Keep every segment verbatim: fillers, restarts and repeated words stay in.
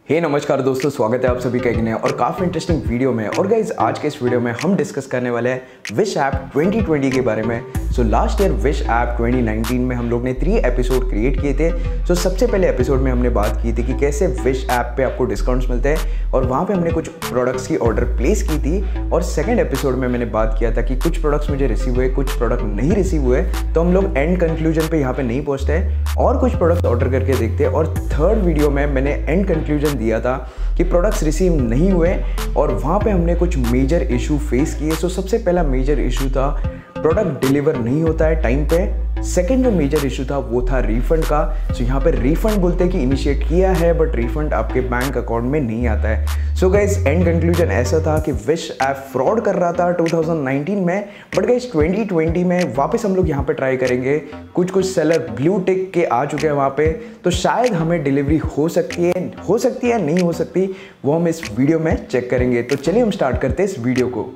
हे hey, नमस्कार दोस्तों, स्वागत है आप सभी का एक नए और काफ़ी इंटरेस्टिंग वीडियो में। और गाइज आज के इस वीडियो में हम डिस्कस करने वाले हैं विश ऐप ट्वेंटी ट्वेंटी के बारे में। So last year Wish app twenty nineteen में हम लोग ने थ्री एपिसोड क्रिएट किए थे। सो so, सबसे पहले एपिसोड में हमने बात की थी कि कैसे विश ऐप पे आपको डिस्काउंट्स मिलते हैं और वहाँ पे हमने कुछ प्रोडक्ट्स की ऑर्डर प्लेस की थी। और सेकेंड एपिसोड में मैंने बात किया था कि कुछ प्रोडक्ट्स मुझे रिसीव हुए, कुछ प्रोडक्ट नहीं रिसीव हुए, तो हम लोग एंड कंक्लूजन पे यहाँ पे नहीं पहुँचते हैं और कुछ प्रोडक्ट ऑर्डर करके देखते हैं। और थर्ड वीडियो में मैंने एंड कंक्लूजन दिया था कि प्रोडक्ट्स रिसीव नहीं हुए और वहाँ पे हमने कुछ मेजर इशू फेस किए। सो सबसे पहला मेजर इशू था प्रोडक्ट डिलीवर नहीं होता है टाइम पे। सेकेंड जो मेजर इशू था वो था रिफंड का। सो यहाँ पे रिफंड बोलते हैं कि इनिशिएट किया है बट रिफंड आपके बैंक अकाउंट में नहीं आता है। सो गाइस एंड कंक्लूजन ऐसा था कि विश ऐप फ्रॉड कर रहा था टू थाउजेंड नाइनटीन में, बट गाइस ट्वेंटी ट्वेंटी में वापस हम लोग यहाँ पे ट्राई करेंगे। कुछ कुछ सेलर ब्लू टिक के आ चुके हैं वहाँ पे, तो शायद हमें डिलीवरी हो सकती है हो सकती है नहीं हो सकती, वो हम इस वीडियो में चेक करेंगे। तो चलिए हम स्टार्ट करते हैं इस वीडियो को।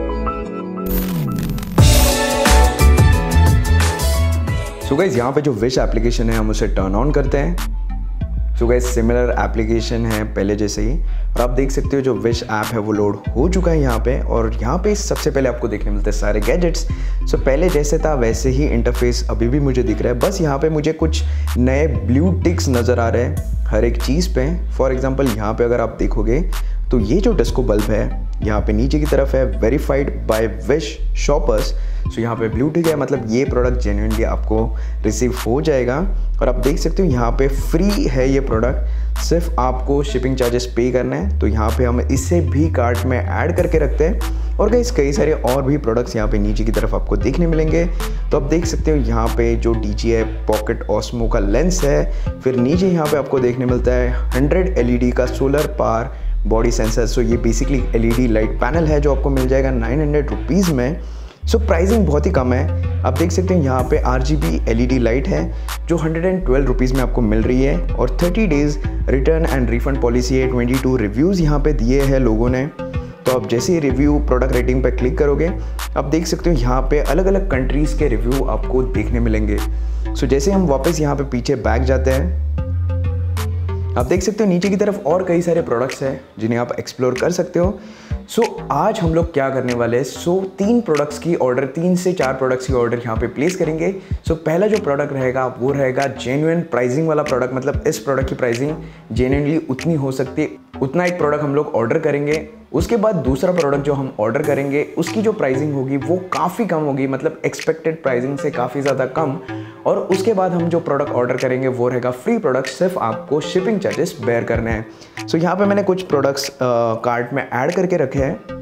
सो गाइस यहाँ पे जो विश एप्लीकेशन है हम उसे टर्न ऑन करते हैं। सो गाइस सिमिलर एप्लीकेशन है पहले जैसे ही, और आप देख सकते हो जो विश ऐप है वो लोड हो चुका है यहाँ पे। और यहाँ पे सबसे पहले आपको देखने मिलते हैं सारे गैजेट्स। सो पहले जैसे था वैसे ही इंटरफेस अभी भी मुझे दिख रहा है, बस यहाँ पे मुझे कुछ नए ब्लू टिक्स नज़र आ रहे हैं हर एक चीज़ पे। फॉर एग्जाम्पल यहाँ पे अगर आप देखोगे तो ये जो डिस्को बल्ब है यहाँ पे नीचे की तरफ है verified by Wish shoppers. So यहाँ पे ब्लू टिक है, मतलब ये प्रोडक्ट जेन्युइनली आपको रिसीव हो जाएगा। और आप देख सकते हो यहाँ पे फ्री है ये प्रोडक्ट, सिर्फ आपको शिपिंग चार्जेस पे करना है। तो यहाँ पे हम इसे भी कार्ट में ऐड करके रखते हैं। और गाइस कई सारे और भी प्रोडक्ट्स यहाँ पे नीचे की तरफ आपको देखने मिलेंगे। तो आप देख सकते हो यहाँ पे जो D J I pocket Osmo का लेंस है, फिर नीचे यहाँ पे आपको देखने मिलता है हंड्रेड एल ई डी का solar power body sensor. So ये basically L E D light panel है जो आपको मिल जाएगा नाइन हंड्रेड रुपीज़ में। सो so, प्राइसिंग बहुत ही कम है। आप देख सकते हैं यहाँ पे R G B L E D light है जो हंड्रेड एंड ट्वेल्व रुपीज़ में आपको मिल रही है। और thirty days return and refund policy है। ट्वेंटी टू रिव्यूज़ यहाँ पे दिए हैं लोगों ने। तो आप जैसे ही रिव्यू प्रोडक्ट रेटिंग पे क्लिक करोगे आप देख सकते हो यहाँ पे अलग अलग कंट्रीज़ के रिव्यू आपको देखने मिलेंगे। सो so, जैसे हम वापस यहाँ पे पीछे बैक जाते हैं आप देख सकते हो नीचे की तरफ और कई सारे प्रोडक्ट्स हैं जिन्हें आप एक्सप्लोर कर सकते हो। सो so, आज हम लोग क्या करने वाले हैं, सो so, तीन प्रोडक्ट्स की ऑर्डर तीन से चार प्रोडक्ट्स की ऑर्डर यहाँ पे प्लेस करेंगे। सो so, पहला जो प्रोडक्ट रहेगा वो रहेगा जेन्युइन प्राइसिंग वाला प्रोडक्ट, मतलब इस प्रोडक्ट की प्राइसिंग जेन्युइनली उतनी हो सकती है, उतना एक प्रोडक्ट हम लोग ऑर्डर करेंगे। उसके बाद दूसरा प्रोडक्ट जो हम ऑर्डर करेंगे उसकी जो प्राइसिंग होगी वो काफ़ी कम होगी, मतलब एक्सपेक्टेड प्राइसिंग से काफ़ी ज़्यादा कम। और उसके बाद हम जो प्रोडक्ट ऑर्डर करेंगे वो रहेगा फ्री प्रोडक्ट, सिर्फ आपको शिपिंग चार्जेस बेयर करने हैं। सो so, यहाँ पे मैंने कुछ प्रोडक्ट्स कार्ट में ऐड करके रखे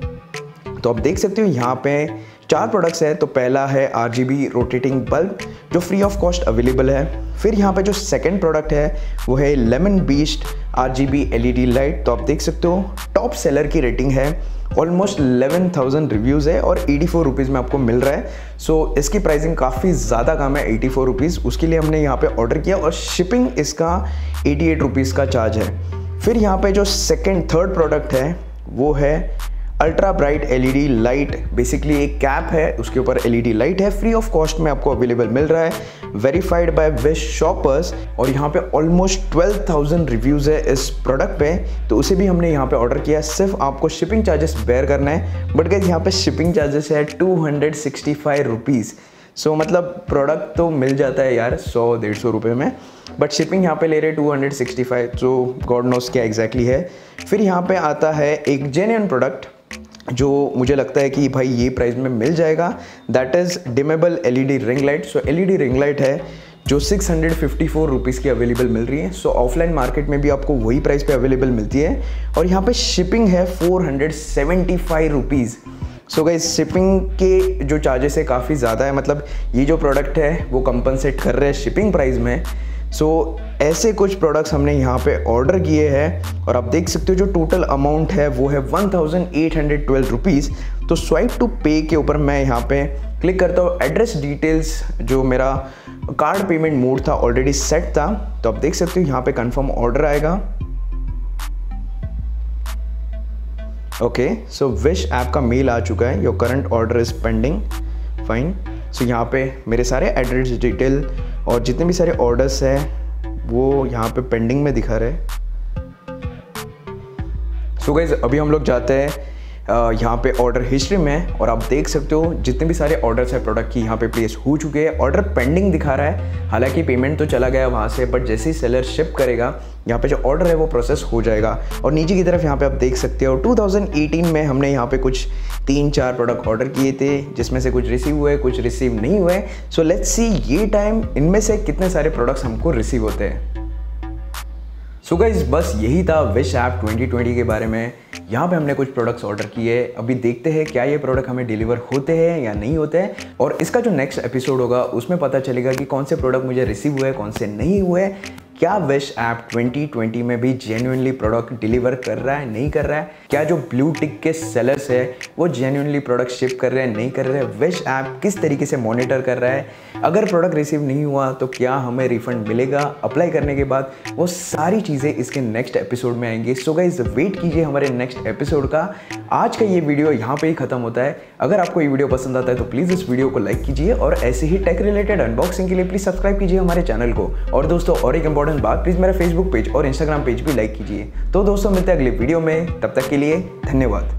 हैं। तो आप देख सकते हो यहाँ पे चार प्रोडक्ट्स हैं। तो पहला है R G B rotating bulb जो फ्री ऑफ कॉस्ट अवेलेबल है। फिर यहाँ पे जो सेकंड प्रोडक्ट है वो है lemon beast R G B L E D light. तो आप देख सकते हो टॉप सेलर की रेटिंग है, ऑलमोस्ट इलेवन थाउजेंड रिव्यूज़ है और एटी फोर रुपीज़ में आपको मिल रहा है। सो so, इसकी प्राइसिंग काफ़ी ज़्यादा कम है, एटी फोर रुपीज़। उसके लिए हमने यहाँ पे ऑर्डर किया और शिपिंग इसका एटी एट रुपीज़ का चार्ज है। फिर यहाँ पे जो सेकंड थर्ड प्रोडक्ट है वो है ultra bright L E D light. Basically एक कैप है, उसके ऊपर एल ई डी लाइट है, फ्री ऑफ कॉस्ट में आपको अवेलेबल मिल रहा है, वेरीफाइड बाय विश शॉपर्स। और यहाँ पे ऑलमोस्ट ट्वेल्व थाउजेंड रिव्यूज़ है इस प्रोडक्ट पे, तो उसे भी हमने यहाँ पे ऑर्डर किया। सिर्फ आपको शिपिंग चार्जेस बेयर करना है, बट गाइस यहाँ पे शिपिंग चार्जेस है two hundred sixty five rupees. So मतलब प्रोडक्ट तो मिल जाता है यार सौ डेढ़ सौ रुपये में, बट शिपिंग यहाँ पे ले रहे टू हंड्रेड सिक्सटी फाइव, जो गॉड नोस क्या एग्जैक्टली है। फिर यहाँ पे आता है एक जेन्युइन प्रोडक्ट जो मुझे लगता है कि भाई ये प्राइस में मिल जाएगा, that is dimmable L E D ring light. So L E D ring light है जो six hundred fifty four rupees की अवेलेबल मिल रही है। सो ऑफलाइन मार्केट में भी आपको वही प्राइस पे अवेलेबल मिलती है। और यहाँ पे शिपिंग है four hundred seventy five rupees. So guys shipping के जो चार्जेस है काफ़ी ज़्यादा है, मतलब ये जो प्रोडक्ट है वो कंपनसेट कर रहे हैं शिपिंग प्राइस में। सो so, ऐसे कुछ प्रोडक्ट्स हमने यहाँ पे ऑर्डर किए हैं और आप देख सकते हो जो टोटल अमाउंट है वो है one thousand eight hundred twelve rupees. तो स्वाइप टू पे के ऊपर मैं यहाँ पे क्लिक करता हूँ। एड्रेस डिटेल्स जो मेरा कार्ड पेमेंट मोड था ऑलरेडी सेट था, तो आप देख सकते हो यहाँ पे कंफर्म ऑर्डर आएगा। ओके, सो विश ऐप का मेल आ चुका है, your current order is pending, fine. So यहाँ पे मेरे सारे एड्रेस डिटेल और जितने भी सारे ऑर्डर्स हैं वो यहाँ पे पेंडिंग में दिखा रहे हैं। सो गाइस अभी हम लोग जाते हैं यहाँ पे ऑर्डर हिस्ट्री में और आप देख सकते हो जितने भी सारे ऑर्डर्स है प्रोडक्ट की यहाँ पे प्लेस हो चुके हैं। ऑर्डर पेंडिंग दिखा रहा है, हालांकि पेमेंट तो चला गया वहाँ से, बट जैसे ही सेलर शिप करेगा यहाँ पे जो ऑर्डर है वो प्रोसेस हो जाएगा। और नीचे की तरफ यहाँ पे आप देख सकते हो टू थाउजेंड एटीन में हमने यहाँ पे कुछ तीन चार प्रोडक्ट ऑर्डर किए थे, जिसमें से कुछ रिसीव हुए कुछ रिसीव नहीं हुए। सो लेट्स सी ये टाइम इनमें से कितने सारे प्रोडक्ट्स हमको रिसीव होते हैं। सो so गाइस बस यही था विश ऐप ट्वेंटी ट्वेंटी के बारे में। यहाँ पे हमने कुछ प्रोडक्ट्स ऑर्डर किए, अभी देखते हैं क्या ये प्रोडक्ट हमें डिलीवर होते हैं या नहीं होते हैं। और इसका जो नेक्स्ट एपिसोड होगा उसमें पता चलेगा कि कौन से प्रोडक्ट मुझे रिसीव हुए कौन से नहीं हुए। क्या विश ऐप ट्वेंटी ट्वेंटी में भी जेन्युइनली प्रोडक्ट डिलीवर कर रहा है नहीं कर रहा है, क्या जो ब्लू टिक के सेलर्स है वो जेन्युइनली प्रोडक्ट शिप कर रहे हैं नहीं कर रहे हैं, विश ऐप किस तरीके से मॉनिटर कर रहा है, अगर प्रोडक्ट रिसीव नहीं हुआ तो क्या हमें रिफंड मिलेगा अप्लाई करने के बाद, वो सारी चीज़ें इसके नेक्स्ट एपिसोड में आएंगी। सो गाइस वेट कीजिए हमारे नेक्स्ट एपिसोड का। आज का ये वीडियो यहाँ पे ही खत्म होता है। अगर आपको ये वीडियो पसंद आता है तो प्लीज़ इस वीडियो को लाइक कीजिए और ऐसे ही टेक रिलेटेड अनबॉक्सिंग के लिए प्लीज़ सब्सक्राइब कीजिए हमारे चैनल को। और दोस्तों और एक इंपॉर्टेंट बात, प्लीज़ मेरा फेसबुक पेज और इंस्टाग्राम पेज भी लाइक कीजिए। तो दोस्तों मिलते हैं अगले वीडियो में, तब तक के लिए धन्यवाद।